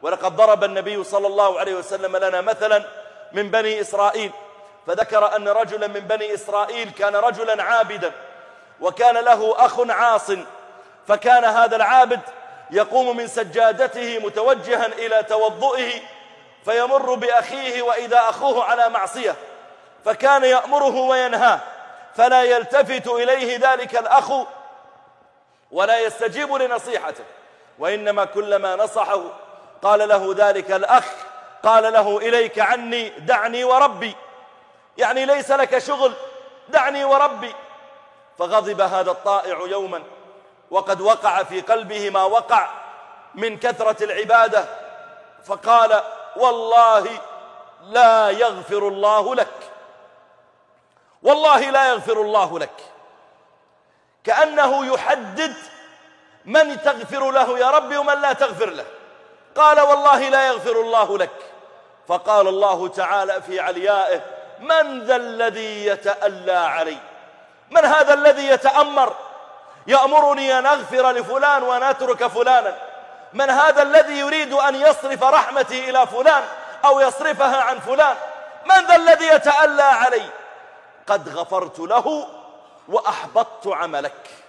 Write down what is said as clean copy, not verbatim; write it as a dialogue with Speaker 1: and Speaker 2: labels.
Speaker 1: ولقد ضرب النبي صلى الله عليه وسلم لنا مثلا من بني إسرائيل، فذكر أن رجلا من بني إسرائيل كان رجلا عابدا، وكان له أخ عاص، فكان هذا العابد يقوم من سجادته متوجها إلى توضئه، فيمر بأخيه وإذا أخوه على معصية، فكان يأمره وينهاه، فلا يلتفت إليه ذلك الأخ ولا يستجيب لنصيحته، وإنما كلما نصحه قال له ذلك الأخ، قال له: إليك عني، دعني وربي، يعني ليس لك شغل، دعني وربي. فغضب هذا الطائع يوما، وقد وقع في قلبه ما وقع من كثرة العبادة، فقال: والله لا يغفر الله لك، والله لا يغفر الله لك، كأنه يحدد من تغفر له يا ربي ومن لا تغفر له. قال: والله لا يغفر الله لك. فقال الله تعالى في عليائه: من ذا الذي يتألى علي؟ من هذا الذي يتأمر يأمرني أن أغفر لفلان وأن أترك فلانا؟ من هذا الذي يريد أن يصرف رحمتي إلى فلان أو يصرفها عن فلان؟ من ذا الذي يتألى علي؟ قد غفرت له وأحبطت عملك.